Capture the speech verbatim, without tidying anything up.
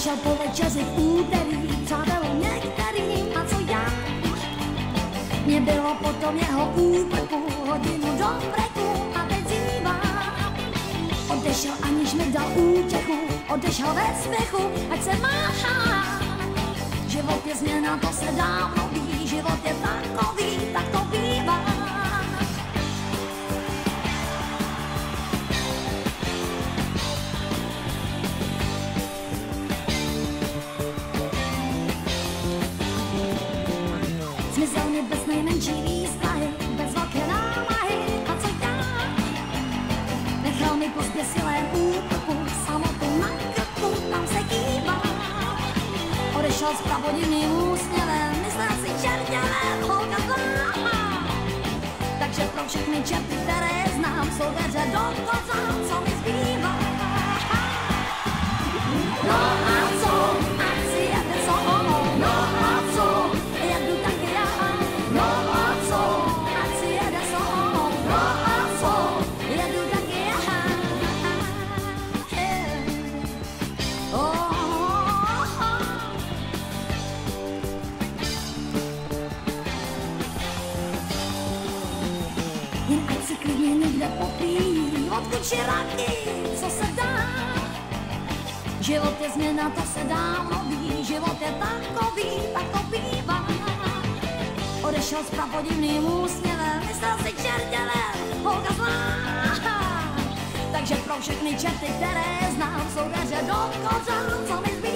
Odešel po večeři v úterý, přátelům některým, a co já? Mě bylo potom jeho úprku, hodinu do breku a teď zývá. Odešel, aniž mi dal útěchu, odešel ve směchu, ať se máhá. Život je změna, to se dávno ví, život je takový, tak to bývá. Zmizel mi bez nejmenší výstrahy, bez velké námahy, a co já? Nechal mi po zběsilém útoku, samotu na krku, tam se kývá. Odešel s pravodivným úsměvem, myslel si čertělem, holka zlá. Takže pro všechny čerty, které znám, jsou dveře do koza, co mi zbývá. No a co, ať si jede co ono, no a co, jedu taky já. No a co, ať si jede co ono, no a co, jedu taky já. Oh. Jen ať si klidně někde popíjí, odkud širaky, co se dá. Život je změna, to se dávno ví, život je takový, tak to bývá. Odešel s pravodivným úsměvem, myslel si čertělem, holka zlá. Takže pro všechny čerty, které znám, jsou dveře do kořán, co mi zbývá.